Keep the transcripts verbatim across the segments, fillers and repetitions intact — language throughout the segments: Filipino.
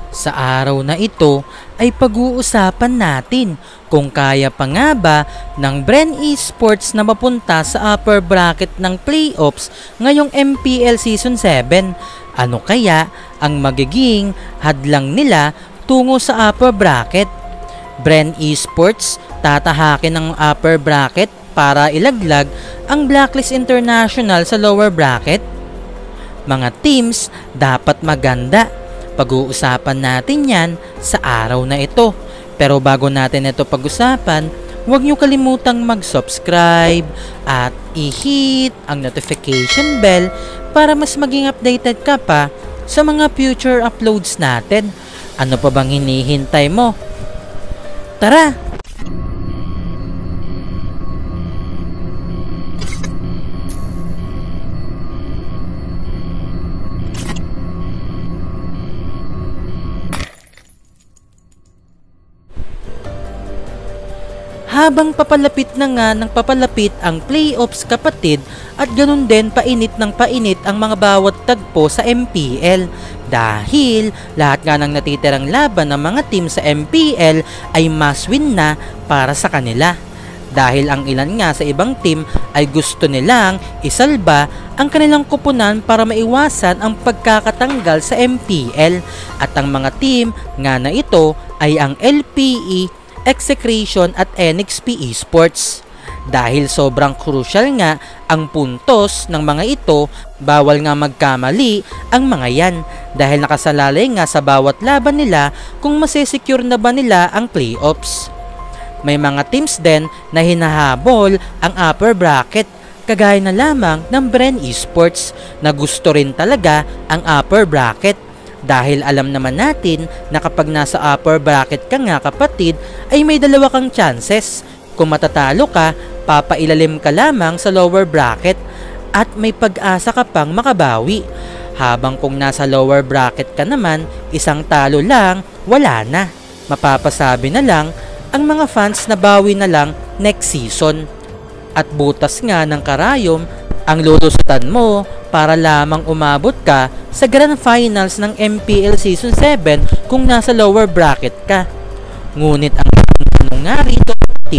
Sa araw na ito ay pag-uusapan natin kung kaya pa nga ba ng Bren Esports na mapunta sa upper bracket ng playoffs ngayong M P L Season seven. Ano kaya ang magiging hadlang nila tungo sa upper bracket? Bren Esports tatahakin ng upper bracket para ilaglag ang Blacklist International sa lower bracket? Mga teams dapat maganda. Pag-uusapan natin yan sa araw na ito. Pero bago natin ito pag-usapan, huwag nyo kalimutang mag-subscribe at i-hit ang notification bell para mas maging updated ka pa sa mga future uploads natin. Ano pa bang hinihintay mo? Tara! Habang papalapit na nga ng papalapit ang playoffs kapatid at ganun din painit ng painit ang mga bawat tagpo sa M P L dahil lahat nga ng natitirang laban ng mga team sa M P L ay must win na para sa kanila. Dahil ang ilan nga sa ibang team ay gusto nilang isalba ang kanilang kupunan para maiwasan ang pagkakatanggal sa M P L at ang mga team nga na ito ay ang L P E, Execration at N X P Esports. Dahil sobrang crucial nga ang puntos ng mga ito, bawal nga magkamali ang mga yan dahil nakasalalay nga sa bawat laban nila kung masesecure na ba nila ang playoffs. May mga teams din na hinahabol ang upper bracket kagaya na lamang ng Bren Esports na gusto rin talaga ang upper bracket. Dahil alam naman natin na kapag nasa upper bracket ka nga kapatid ay may dalawa kang chances. Kung matatalo ka, papailalim ka lamang sa lower bracket at may pag-asa ka pang makabawi. Habang kung nasa lower bracket ka naman, isang talo lang, wala na. Mapapasabi na lang ang mga fans na bawi na lang next season. At butas nga ng karayom ang lulusutan mo para lamang umabot ka sa Grand Finals ng M P L Season seven kung nasa lower bracket ka. Ngunit ang tanong nga rito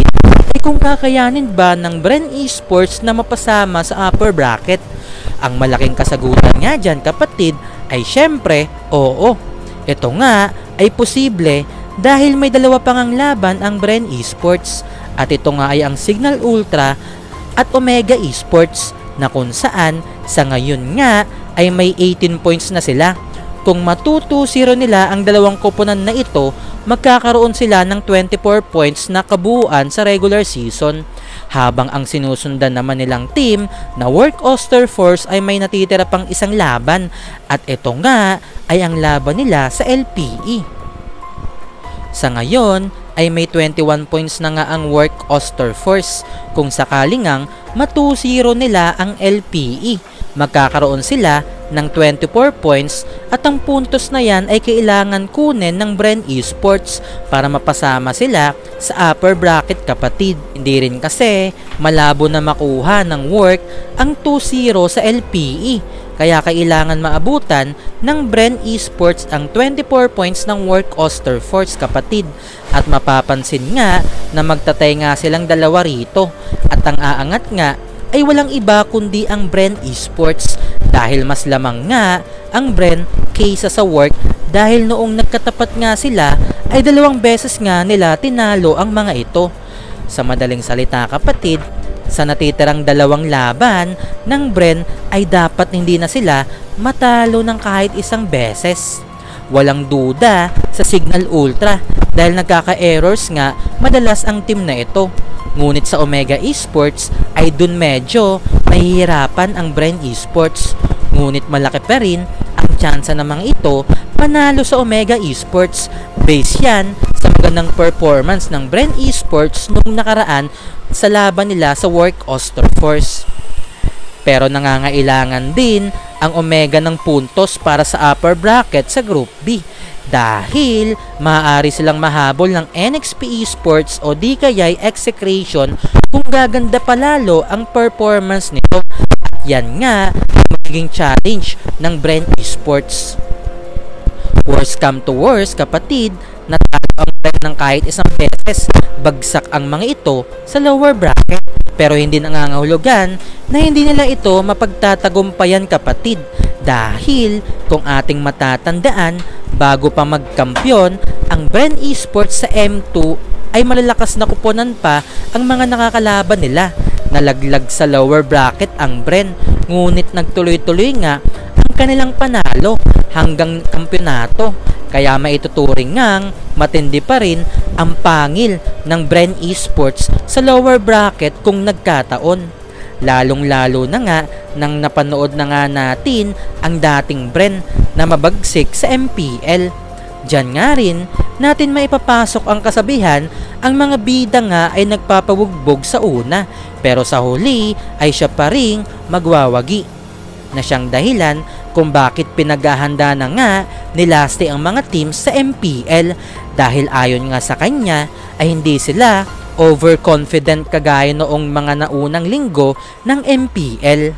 ay kung kakayanin ba ng Bren Esports na mapasama sa upper bracket? Ang malaking kasagutan nga dyan kapatid ay syempre oo. Ito nga ay posible dahil may dalawa pang ang laban ang Bren Esports at ito nga ay ang Signal Ultra at Omega Esports na kung saan sa ngayon nga ay may eighteen points na sila. Kung matutu zero nila ang dalawang koponan na ito, magkakaroon sila ng twenty-four points na kabuuan sa regular season. Habang ang sinusundan naman nilang team na Work Oster Force ay may natitira pang isang laban at ito nga ay ang laban nila sa L P E. Sa ngayon ay may twenty-one points na nga ang Work Oster Force. Kung sakali ngang matu zero nila ang L P E, magkakaroon sila ng twenty-four points at ang puntos na yan ay kailangan kunin ng Bren Esports para mapasama sila sa upper bracket kapatid. Hindi rin kasi malabo na makuha ng Work ang two zero sa L P E. Kaya kailangan maabutan ng Bren Esports ang twenty-four points ng Work Oster Force kapatid. At mapapansin nga na magtatay nga silang dalawa rito. At ang aangat nga ay walang iba kundi ang Bren Esports dahil mas lamang nga ang Bren kaysa sa Work dahil noong nagkatapat nga sila ay dalawang beses nga nila tinalo ang mga ito. Sa madaling salita kapatid, sa natitirang dalawang laban ng Bren ay dapat hindi na sila matalo ng kahit isang beses. Walang duda sa Signal Ultra dahil nagkaka-errors nga madalas ang team na ito. Ngunit sa Omega Esports ay dun medyo mahihirapan ang Bren Esports. Ngunit malaki pa rin ang tsansa ng mga ito panalo sa Omega Esports. Base yan sa magandang performance ng Bren Esports noong nakaraan sa laban nila sa Work Oster Force. Pero nangangailangan din ang Omega ng puntos para sa upper bracket sa Group B dahil maaari silang mahabol ng N X P Esports o di kaya'y Execration kung gaganda palalo ang performance nito. At yan nga ang magiging challenge ng Bren Esports. Worst come to worst, kapatid, natalo ang Bren ng kahit isang beses. Bagsak ang mga ito sa lower bracket. Pero hindi nangangahulugan na hindi nila ito mapagtatagumpayan, kapatid. Dahil kung ating matatandaan, bago pa magkampiyon, ang Bren Esports sa M two ay malalakas na kuponan pa ang mga nakakalaban nila. Nalaglag sa lower bracket ang Bren, ngunit nagtuloy-tuloy nga ang kanilang panalo hanggang kampyonato. Kaya maituturing ngang matindi pa rin ang pangil ng Bren Esports sa lower bracket kung nagkataon. Lalong-lalo na nga nang napanood na nga natin ang dating Bren na mabagsik sa M P L. Diyan nga rin natin maipapasok ang kasabihan, ang mga bida nga ay nagpapabugbog sa una, pero sa huli ay siya pa ring magwawagi, na siyang dahilan kung bakit pinaghahanda na nga ni Lasty ang mga teams sa M P L, dahil ayon nga sa kanya ay hindi sila overconfident kagaya noong mga naunang linggo ng M P L.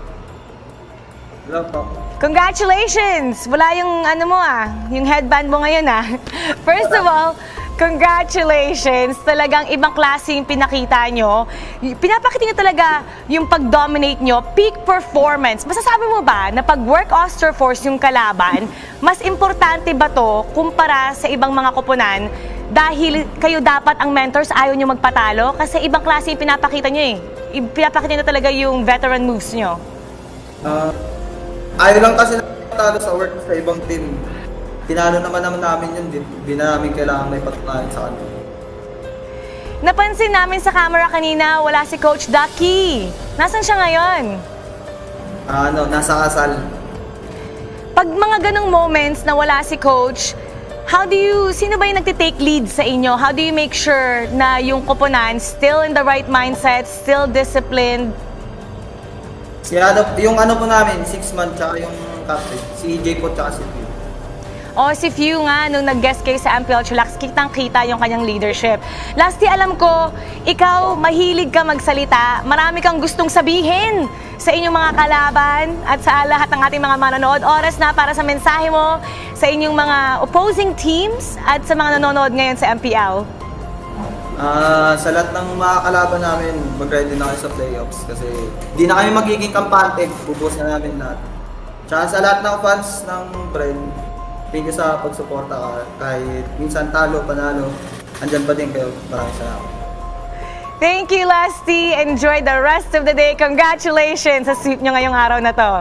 Congratulations! Wala yung ano mo ah, yung headband mo ngayon ah. First of all, congratulations! Talagang ibang klase yung pinakita nyo. Pinapakita nyo talaga yung pag-dominate nyo, peak performance. Masasabi mo ba na pag work Oster Force yung kalaban, mas importante ba to kumpara sa ibang mga koponan? Dahil kayo dapat ang mentors, ayaw nyo magpatalo? Kasi ibang klase yung pinapakita nyo eh. Pinapakita nyo talaga yung veteran moves nyo. Uh, ayaw lang kasi natalo sa work sa ibang team. Tinalo naman naman namin yun, di, di na namin kailangan may patunayan sa kanila. Napansin namin sa camera kanina, wala si Coach Ducky. Nasaan siya ngayon? Uh, ano, nasa kasal. Pag mga ganong moments na wala si Coach, how do you, sino ba yung nagtitake lead sa inyo? How do you make sure na yung koponan still in the right mindset, still disciplined? Si ano, yung ano po namin, six month tsaka yung captain, si J po tsaka si Pew. O si Few nga, nung nag-guest kayo sa M P L Chillax, kitang-kita yung kanyang leadership. Lasty, alam ko, ikaw, mahilig ka magsalita. Marami kang gustong sabihin sa inyong mga kalaban at sa lahat ng ating mga manonood. Oras na para sa mensahe mo sa inyong mga opposing teams at sa mga nanonood ngayon sa M P L. Uh, sa lahat ng mga kalaban namin, mag-ready na kayo sa playoffs kasi di na kami magiging kampante, bubos na namin lahat. Tsaka sa lahat ng fans ng Bren, thank you sa pagsuporta ka. Kahit minsan talo, panalo, andyan pa din kayo. Maraming salamat. Thank you, Lasty. Enjoy the rest of the day. Congratulations sa sweep nyo ngayong araw na to.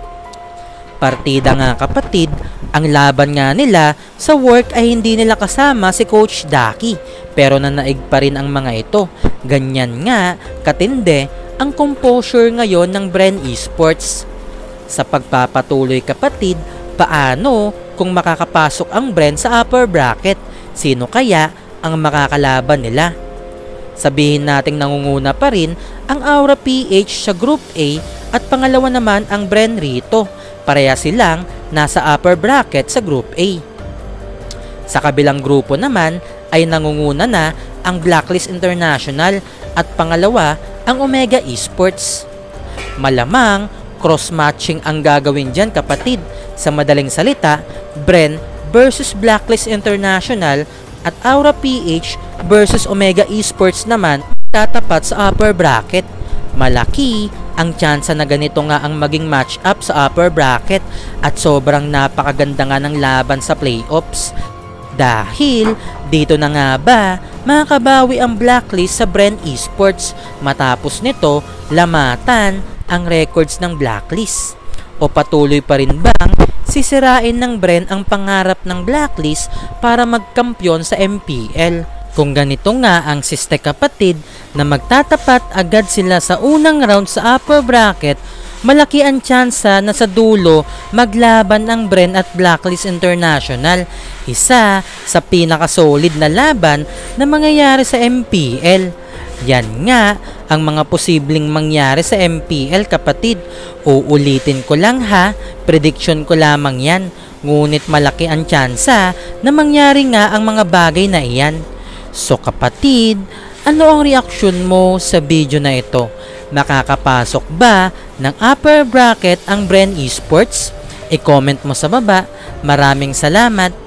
Partida nga, kapatid, ang laban nga nila sa work ay hindi nila kasama si Coach Ducky, pero nanaig pa rin ang mga ito. Ganyan nga katindi ang composure ngayon ng Bren Esports. Sa pagpapatuloy, kapatid, paano kung makakapasok ang Bren sa upper bracket? Sino kaya ang makakalaban nila? Sabihin nating nangunguna pa rin ang Aura P H sa Group A at pangalawa naman ang Bren Rito. Pareha silang nasa upper bracket sa Group A. Sa kabilang grupo naman ay nangunguna na ang Blacklist International at pangalawa ang Omega Esports. Malamang cross-matching ang gagawin dyan, kapatid. Sa madaling salita, Bren versus Blacklist International at Aura P H versus Omega Esports naman tatapat sa upper bracket. Malaki ang tsansa na ganito nga ang maging match-up sa upper bracket at sobrang napakaganda nga ng laban sa playoffs. Dahil dito na nga ba makabawi ang Blacklist sa Bren Esports matapos nito lamatan ang records ng Blacklist? O patuloy pa rin bang sisirain ng Bren ang pangarap ng Blacklist para magkampyon sa M P L? Kung ganito nga ang siste, kapatid, na magtatapat agad sila sa unang round sa upper bracket, malaki ang tsansa na sa dulo maglaban ang Bren at Blacklist International. Isa sa pinakasolid na laban na mangyayari sa M P L. Yan nga ang mga posibleng mangyari sa M P L, kapatid. Uulitin ko lang ha, prediction ko lamang yan. Ngunit malaki ang tsansa na mangyari nga ang mga bagay na iyan. So kapatid, ano ang reaksyon mo sa video na ito? Makakapasok ba ng upper bracket ang Bren Esports? I-comment mo sa baba. Maraming salamat.